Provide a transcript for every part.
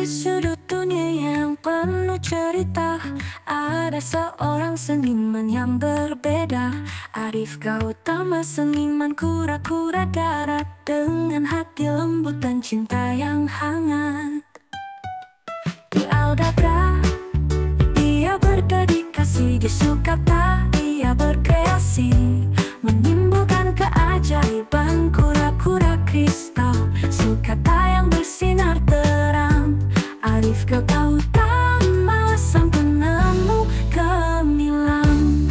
Di sudut dunia yang penuh cerita, ada seorang seniman yang berbeda. Arif Gautama, seniman kura-kura darat, dengan hati lembut dan cinta yang hangat. Di Aldabra, ia berdedikasi. Di Sukata, ia berkreasi, menimbulkan keajaiban kura-kura kristal. Sukata yang bersinar terang, Arif Gautama, sang penemu gemilang.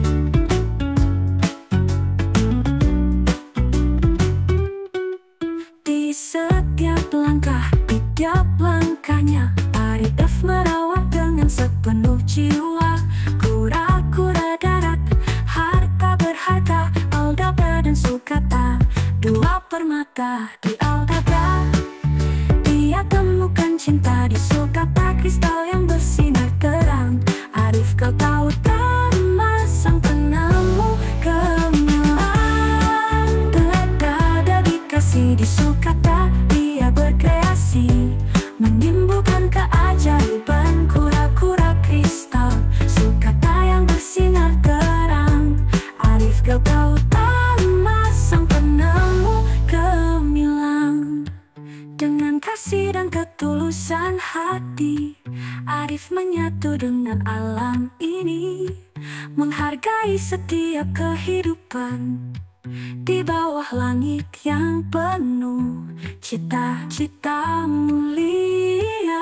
Di setiap langkah, di tiap langkahnya, Arif merawat dengan sepenuh jiwa. Kura-kura darat, harta berharga. Aldabra dan Sukata, dua permata. Di Aldabra, ia temukan cinta. Di Sukata, kristal yang bersinar terang. Arif Gautama, sang penemu gemilang. Berdedikasi. Di Sukata, ia berkreasi, menimbulkan keajaiban kura-kura kristal. Sukata yang bersinar terang, Arif Gautama, sang penemu gemilang. Dengan kasih dan ketulusan hati, Arif menyatu dengan alam ini, menghargai setiap kehidupan di bawah langit yang penuh cita-cita mulia.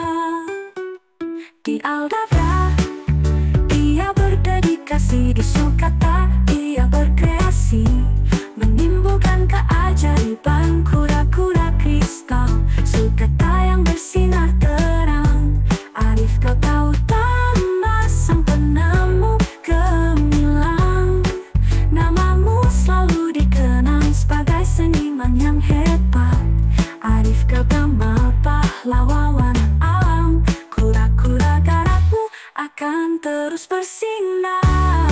Di Aldabra, ia berdedikasi. Di Sukata, ia berkreasi, menimbulkan keajaiban kura-kura kristal. Sukata yang bersinar terang, Arif Gautama, sang penemu gemilang. Namamu selalu dikenang sebagai seniman yang hebat. Arif Gautama, pahlawan alam. Kura-kura daratmu akan terus bersinar.